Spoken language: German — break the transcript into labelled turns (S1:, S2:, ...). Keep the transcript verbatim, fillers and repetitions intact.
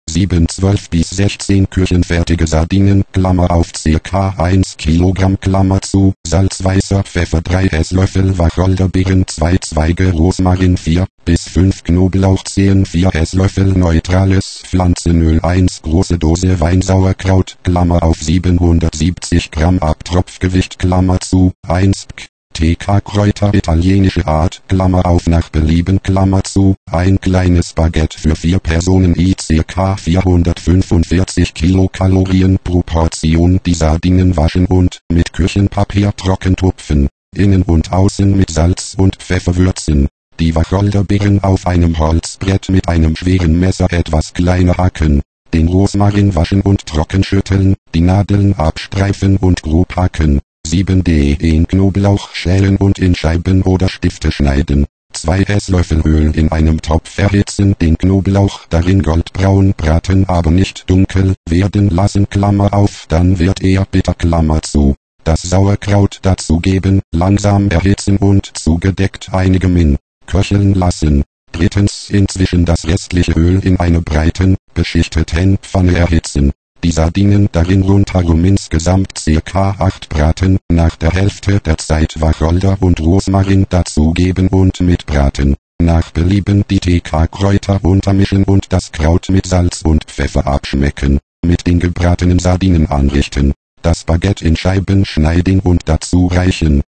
S1: sieben zwölf bis sechzehn küchenfertige Sardinen, Klammer auf ca. eins Kilogramm, Klammer zu, Salz, weißer Pfeffer drei Esslöffel, Wacholderbeeren zwei Zweige, Rosmarin vier bis fünf Knoblauchzehen vier Esslöffel, neutrales Pflanzenöl eins große Dose Weinsauerkraut, Klammer auf siebenhundertsiebzig Gramm Abtropfgewicht, Klammer zu, eins T K Kräuter italienische Art, Klammer auf nach Belieben, Klammer zu, ein kleines Baguette für vier Personen i ca. vierhundertfünfundvierzig Kilokalorien pro Portion. Die Sardinen waschen und mit Küchenpapier trocken tupfen, innen und außen mit Salz und Pfeffer würzen. Die Wacholderbeeren auf einem Holzbrett mit einem schweren Messer etwas kleiner hacken. Den Rosmarin waschen und trocken schütteln, die Nadeln abstreifen und grob hacken. sieben Den Knoblauch schälen und in Scheiben oder Stifte schneiden. zwei Esslöffel Öl in einem Topf erhitzen, den Knoblauch darin goldbraun braten, aber nicht dunkel werden lassen, Klammer auf, dann wird er bitter, Klammer zu. Das Sauerkraut dazugeben, langsam erhitzen und zugedeckt einige Min köcheln lassen. Drittens inzwischen das restliche Öl in einer breiten, beschichteten Pfanne erhitzen. Die Sardinen darin rundherum insgesamt ca. acht braten, nach der Hälfte der Zeit Wacholder und Rosmarin dazugeben und mitbraten. Nach Belieben die T K-Kräuter untermischen und das Kraut mit Salz und Pfeffer abschmecken. Mit den gebratenen Sardinen anrichten. Das Baguette in Scheiben schneiden und dazu reichen.